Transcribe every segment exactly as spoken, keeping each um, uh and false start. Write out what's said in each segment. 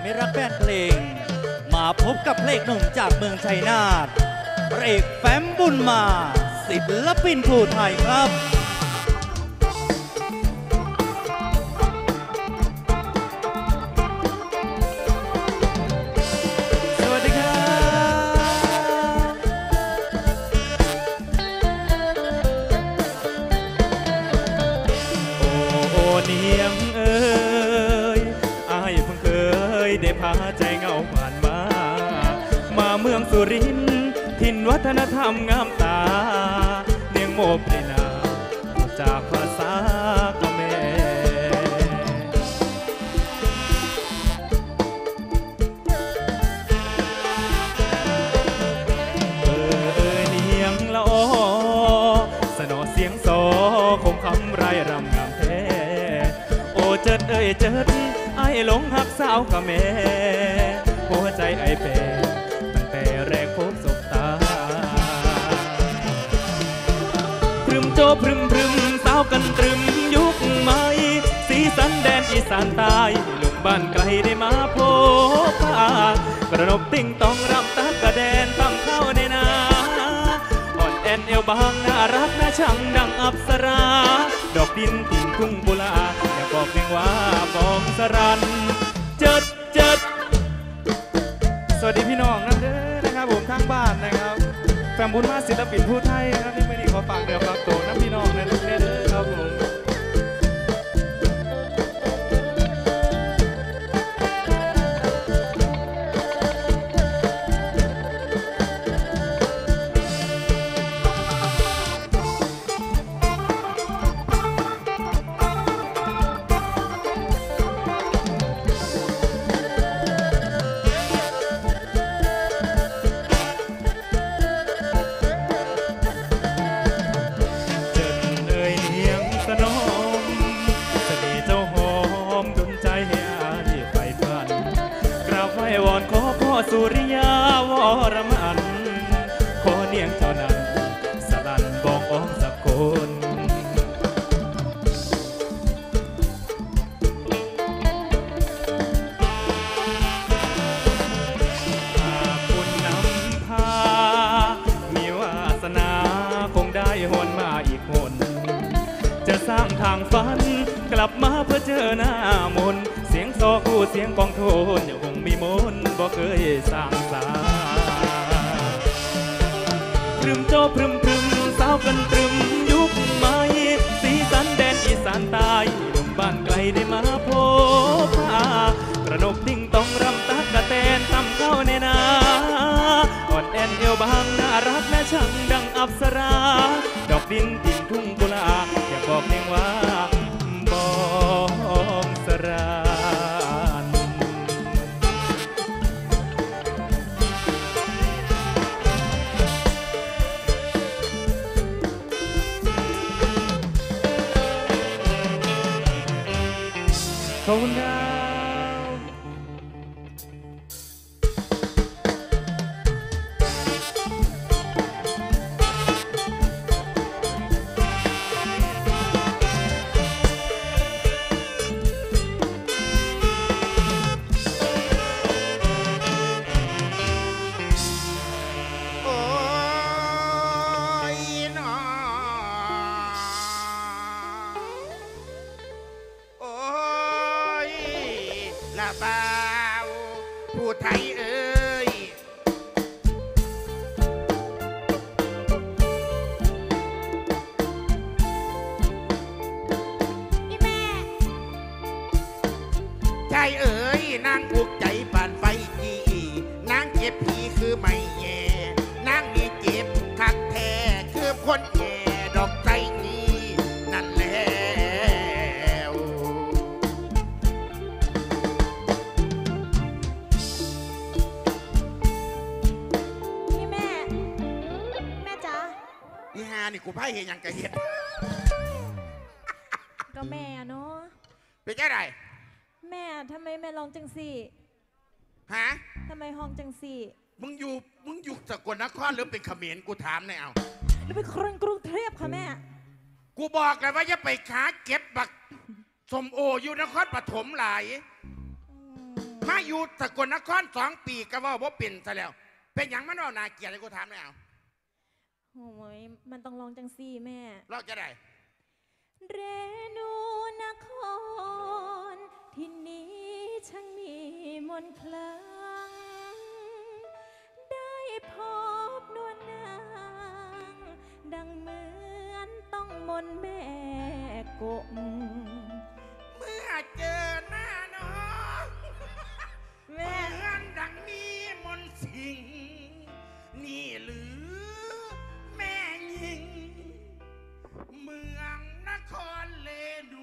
มิตรรักแฟนเพลงมาพบกับเพลงหนุ่มจากเมืองชัยนาทพระเอกแฟ้มบุญมาศิลปินผู้ไทยครับใจเงาผ่านมามาเมืองสุรินทร์ถิ่นวัฒนธรรมงามตาเนียงโมปรินาจากภาษาเขมรเออเออเนียงละอสนอเสียงโซคงคำไรรำงามแท้โอเจิดเอ้ยเจิดไอ้หลงหักสาวกะแม่หัวใจไอ้เป้ตั้งแต่แรกพบสบตาพรึมโจพรึมพรึมสาวกันตรึมยุคใหม่สีสันแดนอีสานใต้ลูกบ้านไกลได้มาพบปะกระนบติ้งต้องรำตักกระแดนตั้งเข้าในนาอ่อนแอนเอวบางน่ารักน่าช่างดังอัปสราดอกดินติ่งทุ่งบุลาอยากบอกเพียงว่าบองสรันเจิดเจิดสวัสดีพี่น้องนั่นเด้อนะครับผมทางบ้านนะครับแฟนบุญมาศิลปินผู้ไทยนะครับที่ไม่ได้ขอฝากเดือฝากโตนะพี่น้องนั่นเด้อครับผมสุริยาวรมันขอเนียงเจ้านั้นสลันบองอ้อมสักคนหากคุณนำพามีวาสนาคงได้หวนมาอีกคนจะสร้างทางฝันกลับมาเพื่อเจอหน้ามนเสียงโซคู่เสียงกองโทนอย่าคงมีมนบ่เคยสร้างสาพรึมโจพรึมพรึมสาวกันตรึมยุคใหม่สีสันแดนอีสานใต้หนุ่มบ้านไกลได้มาพบปะกระนกติ้งต้องรำตักกระแตนตำเข้าในนาอ่อนแอนเอวบางน่ารักน่าช่างดังอัปสราดอกดินติ่งทุ่งกุลาอยากบอกเพียงว่าบองสราเขาหนาวโอ้ยหนอโอ้ยละบ่าวผู้ไทยเอ้ยพี่แม่ใจเอ้ยนางอุกใจปานไฟจีนางเจ็บผีคือไม่แย่นางนี่เจ็บคักแท้คือคนแย่ดอกใจนี้นั่นแล้วพี่แม่แม่จ๋าอีฮานี่กูไพ่เห็นยังกะเห็ดก็แม่เนาะเป็นแค่ไรแม่ทำไมแม่ร้องจังสี่ฮะทำไมห้องจังสี่มึงอยู่มึงอยู่สกลนครหรือเป็นเขมรกูถามหน่อยเอาแล้วเป็นคนกรุงเทพค่ะแม่กูบอกเลยว่าอย่าไปค้าเก็บบักสมโออยู่นครปฐมหลายอืมมาอยู่สกลนครสองปีก็ว่าบ่เป็นซะแล้ว เป็นหยังมันว่านาเกลียดเลยกูถามแล้วโอ้ยมันต้องร้องจังสี่แม่เราจะได้เรนูนคร ที่นี้ช่างมีมนต์คลัง ได้พบนวลนาง ดังเหมือนต้องมนต์แม่กบเมื่อเจอหน้าน้องแม่เหมือนดังมีมนต์สิงนี่หรือแม่หญิง เมืองนครเลนู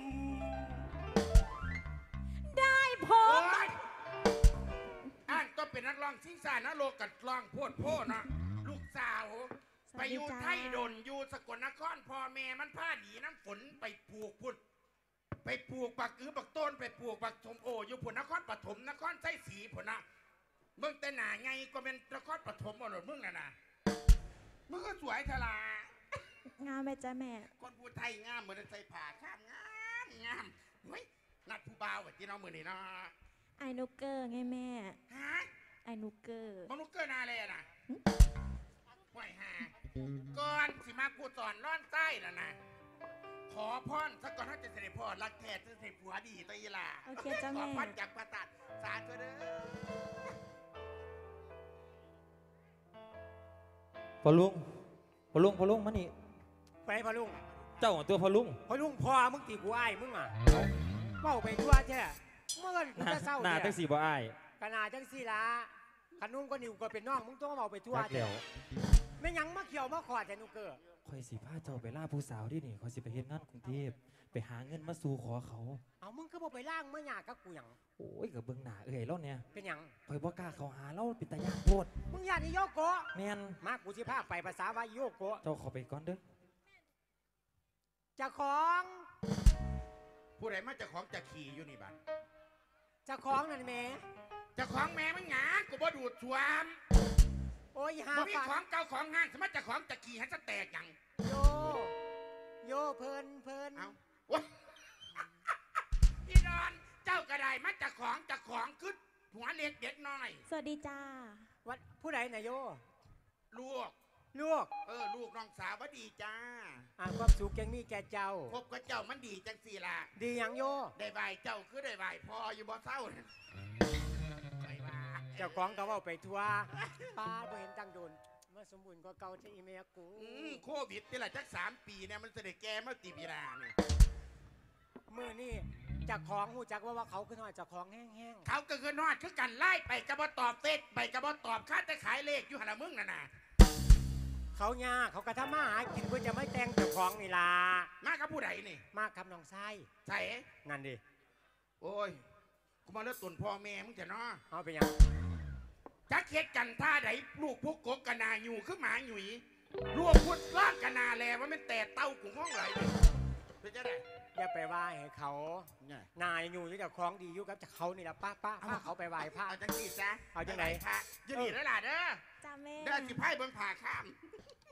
ได้พโอ้บยอ่านก็เป็นนักร้องซิงซ่านะโลกัดร้องโพดโพดนะลูกสาว ไปอยู่ไทยดนอยู่สกลนครพ่อแม่มันพาหนีน้ำฝนไปปลูกพุ่นไปปลูกปักอือปักต้นไปปลูกปักชมโออยู่พุ่นนครปฐมนครไส้สีพุ่นนะมึงแต่หนาไงก็เป็นนครปฐมหมดมึงน่ะนะมึงก็สวยทลางามไหมจ๊ะแม่คนพูดไทยงามเหมือนใส่ผ้าข้ามงามงามเฮ้ยนัดผู้บ่าวแบบที่น้องมือนี่เนาะไอนุกเกอร์ไงแม่ฮะไอนุกเกอร์มนุษย์เกินนาเลยนะไหวหาก่อนสิมากูสอนร้อนใต้น่ะนะขอพรสักก่อนถ้าจะเสด็จพ่อรักแท้จะเสด็จผัวดีตัวอีหล่าโอเคจ้ะขอแม่พรจากประตัดสาธุเด้อพอลุงพอลุงพอลุงมานี่ไปพอลุงเจ้าตัวพอลุงพอลุงพอมึงตีกูอ้ายมึงอ่ะเมาไปทั่วแท้เมื่อกูจะเศร้าหน้าเนี่ยตั้งสี่บ่อายขนาดจังสี่ละขนุ่มก็นิวก็เป็นน้องมึงต้องเมาไปทั่วรักแท้แล้วไม่หยังมาเขียวมาขอดแต่นูเกอร์คอยสิพาเจ้าไปล่าผู้สาวดินี่คอยสิไปเฮ็ดงานกรุงเทพไปหาเงินมาสู่ขอเขาเอามึงก็บอกไปล่างเมื่อหยากับกูหยังโอ้ยกับเบิ่งหน้าเอ้ยแล้วเนี่ยเป็นหยังคอยบ่กล้าเขาหาเราเป็นตาย่านโพดมึงอยากนี่โยโกะแม่นมากูสิพาไปภาษาว่าโยโกะเจ้าขอไปก่อนเด้อเจะของผู้ใดมาเจะของจะขี่อยู่นี่บ้านเจะของนั่นแหม่เจะของแม่มันหงากูบ่ดูดสวมโอ้ยหาบ่มีฝาของเก่าของห้างสมมติเจะของจะขี่ให้จะแตกหยังโยโยเพลินเพลินเอาวะพี่นอนเจ้ากระไดมาเจะของเจะของขึ้นหัวเล็กเด็กน้อยสวัสดีจ้าวัดผู้ใดน่ะโยลูกลูกเออลูกน้องสาวว่าดีจ้าอ่าความสุขยังมีแก่เจ้าพบกับเจ้ามันดีจังสี่ล่ะดีหยังโยได้ไหวเจ้าคือได้ไหวพออยู่บ่เศร้าน่ะไปว่าเจ้าของก็เว่าไปทั่วป้าบ่เห็นตั้งโดนมาสมบูรณ์ก็เก่าจะอีเมียกูอืมโควิดนี่แหละจักสามปีเนี่ยมันจะได้แก่มาตีปีนาเนี่ยมือนี่เจากของหูจักว่าว่าเขาขึ้นหอยจากของแห้งเขาก็คือนอดคือกันไล่ไปกระบอตอบเฟซไปกระบอตอบค่าแต่ขายเลขอยู่หันละมึงน่ะนะๆเขายากเขากระทำมาหากินเพื่อจะไม่แต่งเจ้าของนี่ล่ะมากับผู้ใดนี่มากครับน้องไส้ใส่นั่นดิโอ้ยกูมาเลือกตุนพ่อแม่มึงจะเนาะเอาไปยังจักเฮ็ดกันท่าใดลูกพวกกกกะนาอยู่คือหมาหยุ่ยลูกพุดร่างกะนาแลว่ามันแต่เต้ากูห้องไหลเลยเป็นจะได้อย่าไปว่าให้เขาเนี่ยนายอยู่ที่เจ้าของดีอยู่กับเจ้าเขานี่ล่ะป้าป้าป้าเขาไปไหว้พระเอาจังสีซะเอาจังไหนพระยืนดีแล้วล่ะเด้อจ้าแม่เด้อสิไพ่เบิ่งผ่าข้าม